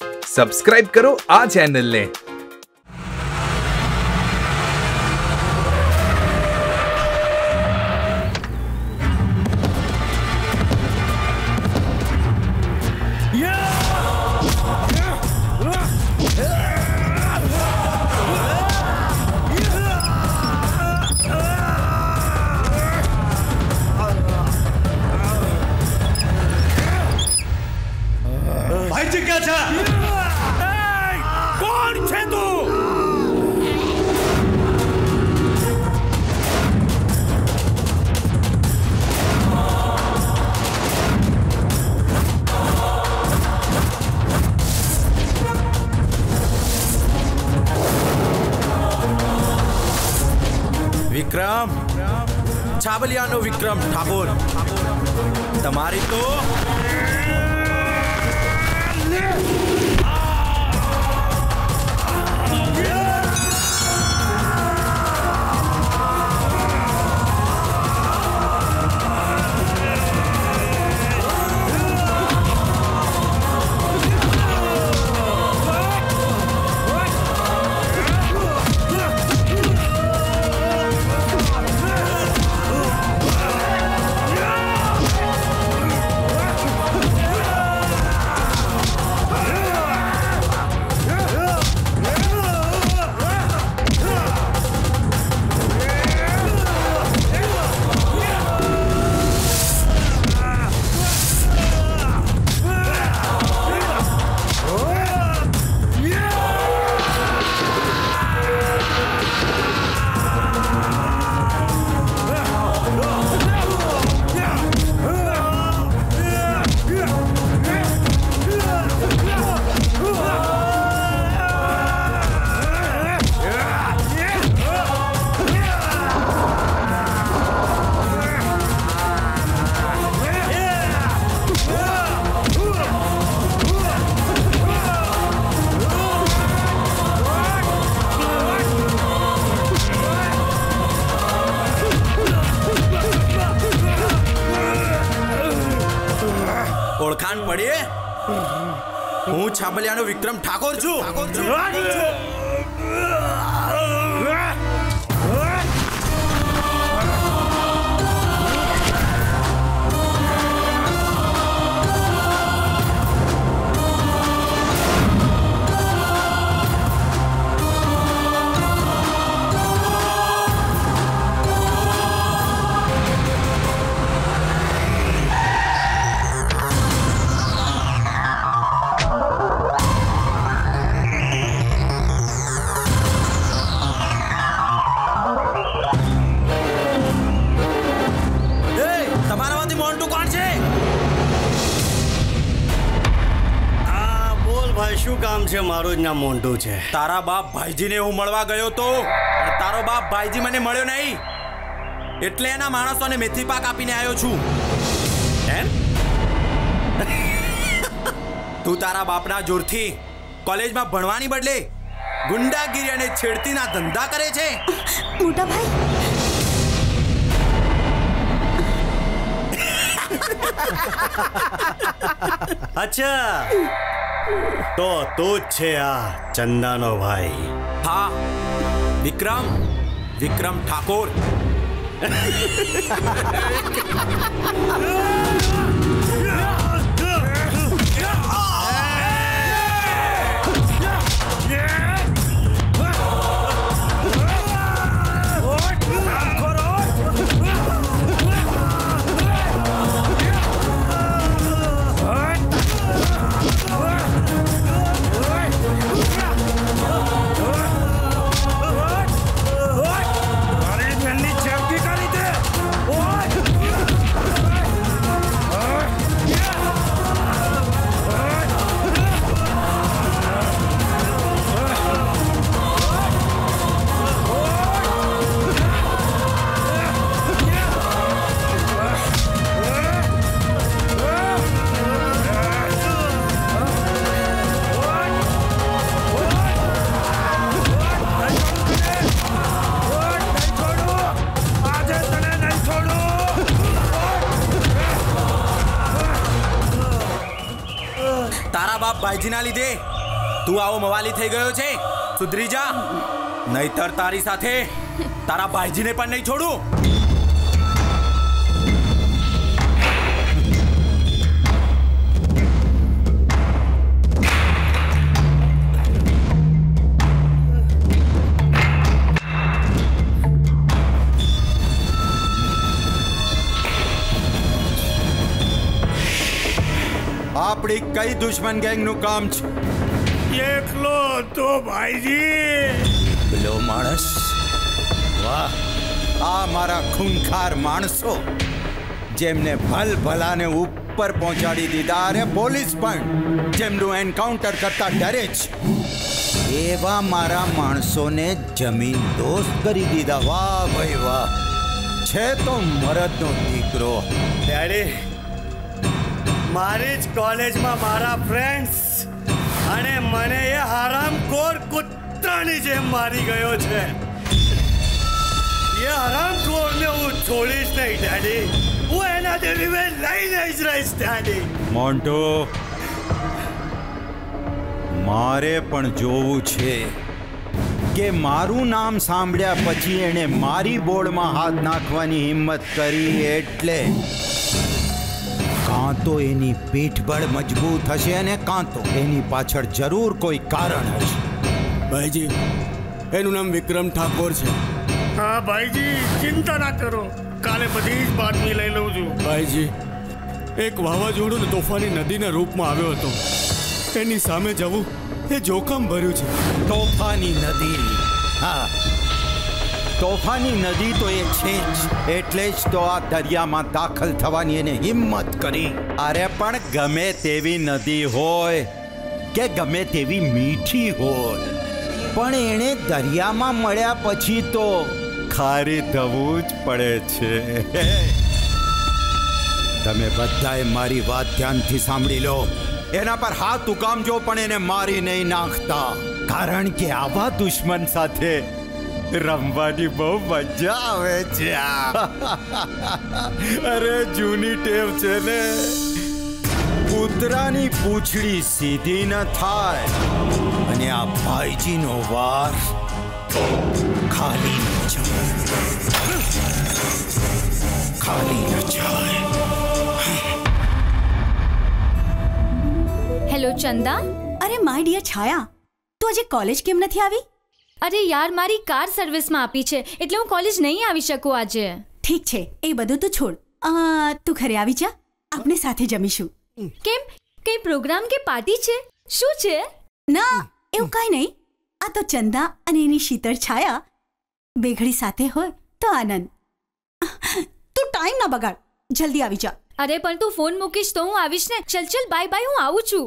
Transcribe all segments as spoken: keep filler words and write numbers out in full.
Subscribe કરો આ ચેનલને. વિક્રમ, છાબલિયાનો વિક્રમ ઠાકોર, તમારી તો ઓળખાણ પડી? હું છાબલિયાનો વિક્રમ ઠાકોર છું. શું કામ છે? મારું જ નામ મોન્ટુ છે. તારા બાપ ભાઈજીને હું મળવા ગયો તો, પણ તારો બાપ ભાઈજી મને મળ્યો નહીં, એટલે એના માણસોને મેથી પાક આપીને આવ્યો છું. એમ તું તારા બાપના જોરથી કોલેજમાં ભણવાની બદલે ગુંડાગીરી અને છેડતીના ધંધા કરે છે? મોટા ભાઈ, અચ્છા, તો તું જ છે આ ચંદાનો ભાઈ? હા, વિક્રમ વિક્રમ ઠાકોર. કરી દે. ભાઈજીના લીધે તું આવો મવાલી થઈ ગયો છે. સુધરી જા, નહીતર તારી સાથે તારા ભાઈજીને પણ નહીં છોડું. આપણી કઈ દુશ્મન ગેંગનું કામ છે? એકલો તો ભાઈજી. પેલો માણસ, વાહ, આ મારા ખૂંખાર માણસો જેમને ભલ ભલાને ઉપર પહોંચાડી દીધા, અરે પોલીસ પણ જેમનું એન્કાઉન્ટર કરતા ડરે છે, એવા મારા માણસોને જમીન દોસ્ત કરી દીધા. વાહ ભાઈ વાહ, છે તો મરદનો દીકરો. ડેડી, મારી જ કોલેજમાં મારા ફ્રેન્ડ્સ અને મને એ હરામખોર કૂતરાની જેમ મારી ગયો છે. એ હરામખોરને હું છોડીશ નહીં ડેડી. હું એના જેવી વેલ લઈને જ રહીશ ડેડી. મોન્ટો, મારે પણ જોવું છે કે મારું નામ સાંભળ્યા પછી એણે મારી બોર્ડમાં હાથ નાખવાની હિંમત કરી, એટલે કાં તો એની પીઠબળ મજબૂત હશે અને કાં તો એની પાછળ જરૂર કોઈ કારણ હશે. ભાઈજી, એનું નામ વિક્રમ ઠાકોર છે. હા ભાઈજી, ચિંતા ના કરો, કાલે બધી જ બાતમી લઈ લઉં છું. ભાઈજી, એક વાવાઝોડું તોફાની નદીના રૂપમાં આવ્યો હતો. એની સામે જવું એ જોખમ ભર્યું છે. તોફાની નદી? હા, તોફાની નદી તો એ છે જ, એટલે જ તો આ દરિયામાં દાખલ થવાની એને હિંમત કરી. અરે પણ ગમે તેવી નદી હોય કે ગમે તેવી મીઠી હોય, પણ એણે દરિયામાં મળ્યા પછી તો ખારી થવું જ પડે છે. તમે બધાએ મારી વાત ધ્યાનથી સાંભળી લો. એના પર હાથ ઉકામજો, પણ એને મારી નહીં નાખતા, કારણ કે આવા દુશ્મન સાથે રમવાની બહુ મજા આવે છે. અરે જૂની ટેવ છે ને, કૂતરાની પૂંછડી સીધી ન થાય અને આ ભાઈજીનો વાર ખાલી ન જાય, ખાલી ન જાય. હેલો ચંદા. અરે માય ડિયર છાયા, તું આજે કોલેજ કેમ નથી આવી? અરે યાર, મારી કાર સર્વિસમાં આપી છે એટલે હું કોલેજ નહીં આવી શકું આજે. ઠીક છે, એ બધું તું છોડ. આ તું ઘરે આવી જા, આપણે સાથે જમીશું. કેમ, કઈ પ્રોગ્રામ કે પાર્ટી છે? શું છે? ના, એવું કાંઈ નહીં. આ તો ચંદા અને એની શીતળ છાયા બે ઘડી સાથે હોય તો આનંદ. તું ટાઈમ ના બગાડ, જલ્દી આવી જા. અરે પણ તું ફોન મૂકીશ તો હું આવીશ ને. ચલ ચલ, બાય બાય, હું આવું છું.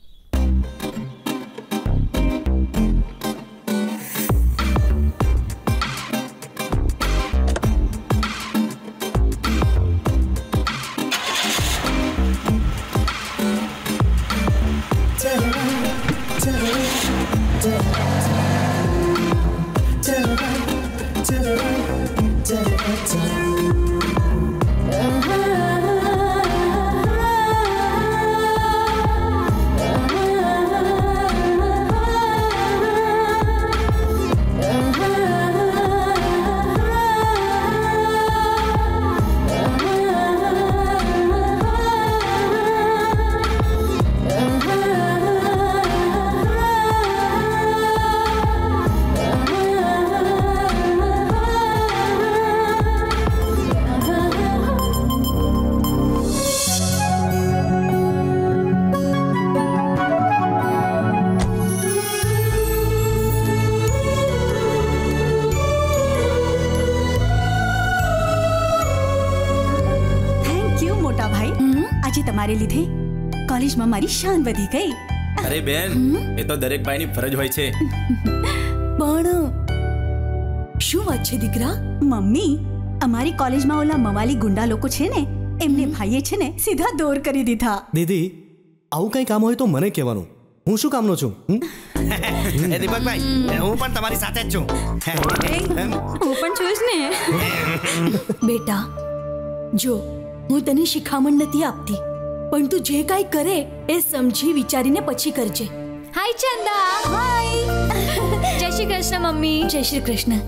તમારે લીધે કોલેજમાં મારી શાન વધી ગઈ. અરે બેન, એ તો દરેક ભાઈની ફરજ હોય છે. પણ શું વાત છે દીકરા? મમ્મી, અમારી કોલેજમાં ઓલા મવાલી ગુંડા લોકો છે ને, એમને ભાઈએ છે ને સીધા દોર કરી દીધા. દીદી, આવું કઈ કામ હોય તો મને કહેવાનું. હું શું કામનો છું? એ દીપકભાઈ, હું પણ તમારી સાથે જ છું. હું પણ છું જ ને. બેટા જો, હું તને શિખામણ નથી આપતી, પણ તું જે કાંઈ કરે એ સમજી વિચારીને પછી કરજે. હાય ચંદા. હાય. જય શ્રી કૃષ્ણ મમ્મી. જય શ્રી કૃષ્ણ.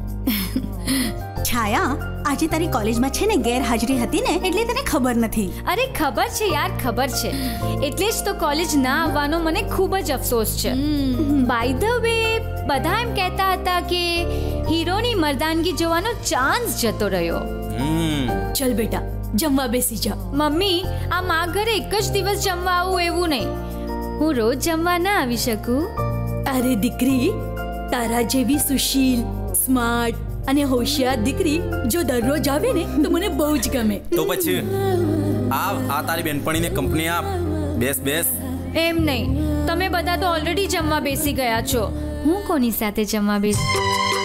છાયા, આજે તારી કોલેજમાં છે ને ગેરહાજરી હતી ને એટલે તને ખબર નથી. અરે ખબર છે યાર, ખબર છે. એટલે જ તો કોલેજ ના આવવાનો મને ખૂબ જ અફસોસ છે. બાય ધ વે, બધા એમ કહેતા હતા કે હીરોની મર્દાનગી જોવાનો ચાન્સ જતો રહ્યો. ચલ બેટા, જમવા બેસી જા. મમ્મી, આ મા ઘરે એક જ દિવસ જમવા આવું એવું નહીં. હું રોજ જમવા ના આવી શકું. અરે દીકરી, તારા જેવી સુશીલ, સ્માર્ટ અને હોશિયાર દીકરી જો દરરોજ આવે ને તો મને બહુ જ ગમે. તો પછી આ આ તારી બેનપણીને કંપની આપ. બેસ બેસ. એમ નહીં, તમે બધા તો ઓલરેડી જમવા બેસી ગયા છો. હું કોની સાથે જમવા બેસ?